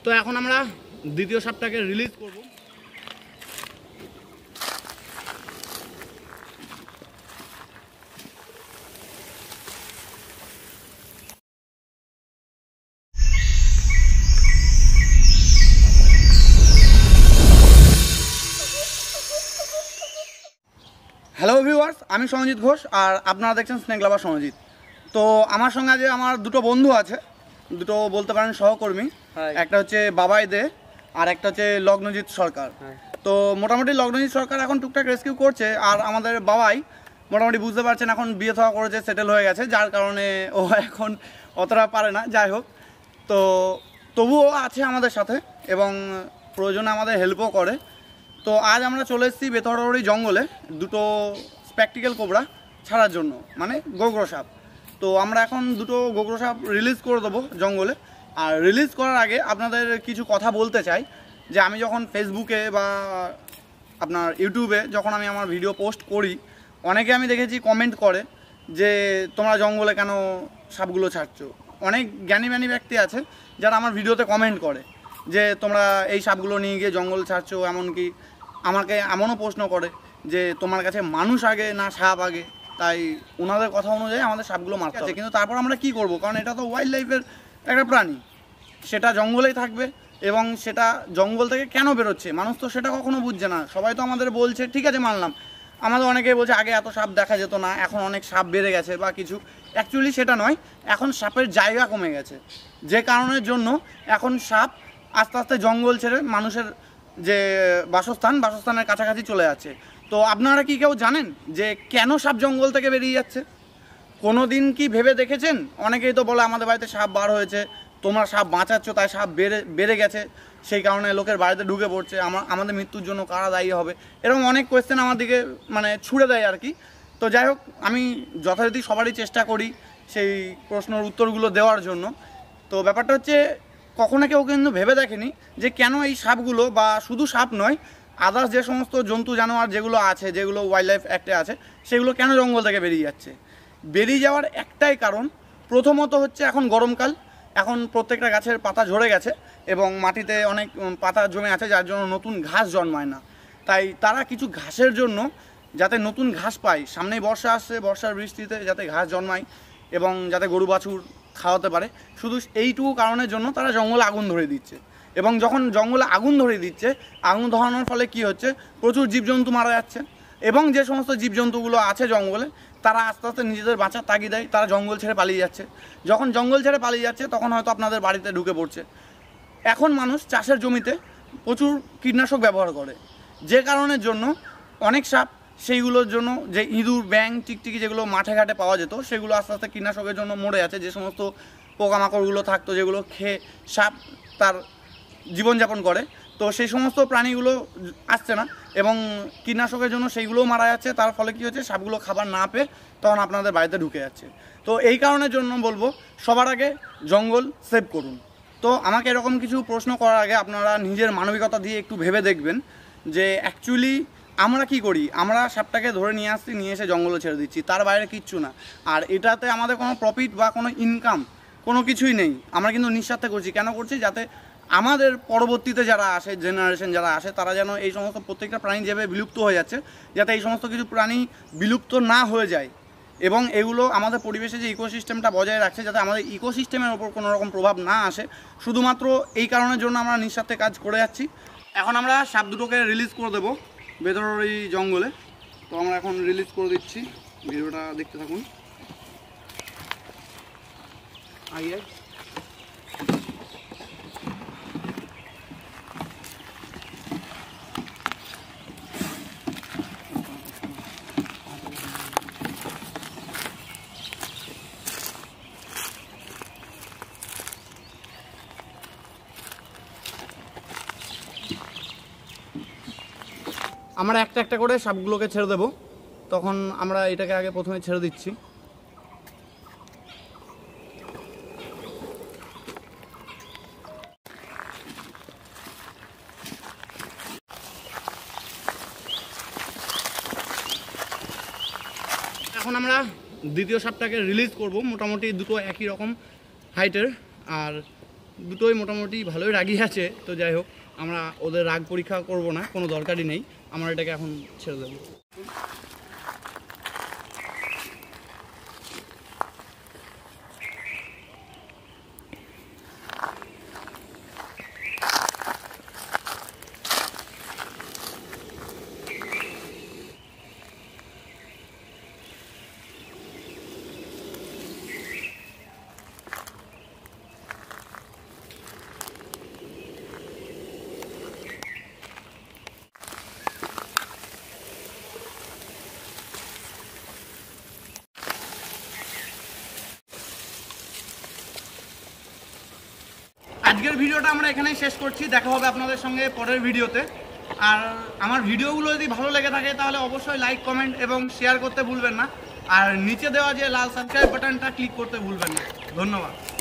তো এখন আমরা দ্বিতীয় সাপটাকে রিলিজ করব। হ্যালো ভিউয়ার্স, আমি সঞ্জিত ঘোষ আর আপনারা দেখছেন স্নেক লাভার সঞ্জিত। তো আমার সঙ্গে আজ আমার দুটো বন্ধু আছে, দুটো বলতে পারেন সহকর্মী। একটা হচ্ছে বাবাই দে আর একটা হচ্ছে লগ্নজিৎ সরকার। তো মোটামুটি লগ্নজিৎ সরকার এখন টুকটাক রেস্কিউ করছে, আর আমাদের বাবাই মোটামুটি বুঝতে পারছেন এখন বিয়ে থাওয়া করেছে, সেটেল হয়ে গেছে, যার কারণে ও এখন অতটা পারে না। যাই হোক, তো তবুও আছে আমাদের সাথে এবং প্রয়োজনে আমাদের হেল্পও করে। তো আজ আমরা চলে এসেছি বেথরহরি জঙ্গলে দুটো স্প্যাকটিক্যাল কোবরা ছাড়ার জন্য, মানে গোগ্র সাপ। তো আমরা এখন দুটো গোগ্র সাপ রিলিজ করে দেবো জঙ্গলে। আর রিলিজ করার আগে আপনাদের কিছু কথা বলতে চাই যে আমি যখন ফেসবুকে বা আপনার ইউটিউবে যখন আমি আমার ভিডিও পোস্ট করি, অনেকে আমি দেখেছি কমেন্ট করে যে তোমরা জঙ্গলে কেন সাপগুলো ছাড়ছো। অনেক জ্ঞানী ব্যক্তি আছে যারা আমার ভিডিওতে কমেন্ট করে যে তোমরা এই সাপগুলো নিয়ে গিয়ে জঙ্গল ছাড়ছো। এমনকি আমাকে এমনও প্রশ্ন করে যে তোমার কাছে মানুষ আগে না সাপ আগে। তাই ওনাদের কথা অনুযায়ী আমাদের সাপগুলো মারতে আছে। কিন্তু তারপর আমরা কি করব, কারণ এটা তো ওয়াইল্ড লাইফের একটা প্রাণী, সেটা জঙ্গলেই থাকবে এবং সেটা জঙ্গল থেকে কেন বেরোচ্ছে মানুষ তো সেটা কখনো বুঝছে না। সবাই তো আমাদের বলছে ঠিক আছে মানলাম, আমাদের অনেকেই বলছে আগে এত সাপ দেখা যেত না, এখন অনেক সাপ বেড়ে গেছে বা কিছু। অ্যাকচুয়ালি সেটা নয়, এখন সাপের জায়গা কমে গেছে, যে কারণের জন্য এখন সাপ আস্তে আস্তে জঙ্গল ছেড়ে মানুষের যে বাসস্থানের কাছাকাছি চলে যাচ্ছে। তো আপনারা কি কেউ জানেন যে কেন সাপ জঙ্গল থেকে বেরিয়ে যাচ্ছে? কোনো দিন কি ভেবে দেখেছেন? অনেকেই তো বলে আমাদের বাড়িতে সাপ বার হয়েছে, তোমরা সাপ বাঁচাচ্ছ তাই সাপ বেড়ে গেছে, সেই কারণে লোকের বাড়িতে ঢুকে পড়ছে, আমাদের মৃত্যুর জন্য কারা দায়ী হবে, এরকম অনেক কোয়েশ্চেন আমার দিকে মানে ছুড়ে দেয় আর কি। তো যাই হোক, আমি যথারীতি সবারই চেষ্টা করি সেই প্রশ্নের উত্তরগুলো দেওয়ার জন্য। তো ব্যাপারটা হচ্ছে কখনো কেউ কিন্তু ভেবে দেখেনি যে কেন এই সাপগুলো, বা শুধু সাপ নয়, আদার্স যে সমস্ত জন্তু জানোয়ার যেগুলো আছে, যেগুলো ওয়াইল্ড লাইফ অ্যাক্টে আছে, সেগুলো কেন জঙ্গল থেকে বেরিয়ে যাচ্ছে। বেরিয়ে যাওয়ার একটাই কারণ, প্রথমত হচ্ছে এখন গরমকাল, এখন প্রত্যেকটা গাছের পাতা ঝরে গেছে এবং মাটিতে অনেক পাতা জমে আছে, যার জন্য নতুন ঘাস জন্মায় না। তাই তারা কিছু ঘাসের জন্য, যাতে নতুন ঘাস পায়, সামনেই বর্ষা আসছে, বর্ষার বৃষ্টিতে যাতে ঘাস জন্মায় এবং যাতে গরু বাছুর খাওয়াতে পারে, শুধু এইটুকু কারণের জন্য তারা জঙ্গলে আগুন ধরে দিচ্ছে। এবং যখন জঙ্গলে আগুন ধরে দিচ্ছে, আগুন ধরানোর ফলে কি হচ্ছে, প্রচুর জীবজন্তু মারা যাচ্ছে এবং যে সমস্ত জীবজন্তুগুলো আছে জঙ্গলে, তারা আস্তে আস্তে নিজেদের বাঁচার তাগিদায় তারা জঙ্গল ছেড়ে পালিয়ে যাচ্ছে। যখন জঙ্গল ছেড়ে পালিয়ে যাচ্ছে তখন হয়তো আপনাদের বাড়িতে ঢুকে পড়ছে। এখন মানুষ চাষের জমিতে প্রচুর কীটনাশক ব্যবহার করে, যে কারণের জন্য অনেক সাপ, সেইগুলোর জন্য যে ইঁদুর, ব্যাঙ, টিকটিকি যেগুলো মাঠে ঘাটে পাওয়া যেত, সেগুলো আস্তে আস্তে কীটনাশকের জন্য মরে যাচ্ছে। যে সমস্ত পোকামাকড়গুলো থাকতো যেগুলো খেয়ে সাপ তার জীবনযাপন করে, তো সেই সমস্ত প্রাণীগুলো আসছে না এবং কীটনাশকের জন্য সেইগুলোও মারা যাচ্ছে। তার ফলে কী হচ্ছে, সাপগুলো খাবার না পেয়ে তখন আপনাদের বাড়িতে ঢুকে যাচ্ছে। তো এই কারণের জন্য বলবো সবার আগে জঙ্গল সেভ করুন। তো আমাকে এরকম কিছু প্রশ্ন করার আগে আপনারা নিজের মানবিকতা দিয়ে একটু ভেবে দেখবেন যে অ্যাকচুয়ালি আমরা কি করি। আমরা সাপটাকে ধরে নিয়ে আসছি, নিয়ে এসে জঙ্গলে ছেড়ে দিচ্ছি, তার বাইরে কিচ্ছু না। আর এটাতে আমাদের কোনো প্রফিট বা কোনো ইনকাম কোনো কিছুই নেই। আমরা কিন্তু নিঃস্বার্থে করছি। কেন করছি? যাতে আমাদের পরবর্তীতে যারা আসে, জেনারেশন যারা আসে, তারা যেন এই সমস্ত প্রত্যেকটা প্রাণী যেভাবে বিলুপ্ত হয়ে যাচ্ছে, যাতে এই সমস্ত কিছু প্রাণী বিলুপ্ত না হয়ে যায় এবং এগুলো আমাদের পরিবেশে যে ইকোসিস্টেমটা বজায় রাখছে, যাতে আমাদের ইকোসিস্টেমের ওপর কোনো রকম প্রভাব না আসে, শুধুমাত্র এই কারণের জন্য আমরা নিঃস্বার্থে কাজ করে যাচ্ছি। এখন আমরা সাপ দুটোকে রিলিজ করে দেবো বেথরহরি জঙ্গলে। তো আমরা এখন রিলিজ করে দিচ্ছি, ভিডিওটা দেখতে থাকুন। আগে আমরা একটা একটা করে সাপগুলোকে ছেড়ে দেবো। তখন আমরা এটাকে আগে প্রথমে ছেড়ে দিচ্ছি। এখন আমরা দ্বিতীয় সাপটাকে রিলিজ করব। মোটামুটি দুটো একই রকম হাইটের, আর দুটোই মোটামুটি ভালোই রাগি আছে। তো যাই হোক, আমরা ওদের রাগ পরীক্ষা করব না, কোনো দরকারই নেই, আমরা এটাকে এখন ছেড়ে দেবো। আজকের ভিডিওটা আমরা এখানেই শেষ করছি। দেখা হবে আপনাদের সঙ্গে পরের ভিডিওতে। আর আমার ভিডিওগুলো যদি ভালো লেগে থাকে তাহলে অবশ্যই লাইক, কমেন্ট এবং শেয়ার করতে ভুলবেন না। আর নিচে দেওয়া যে লাল সাবস্ক্রাইব বাটনটা ক্লিক করতে ভুলবেন না। ধন্যবাদ।